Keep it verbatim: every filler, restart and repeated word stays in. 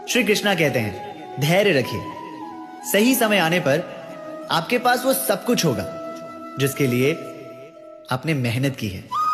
श्री कृष्णा कहते हैं, धैर्य रखिए, सही समय आने पर आपके पास वो सब कुछ होगा जिसके लिए आपने मेहनत की है।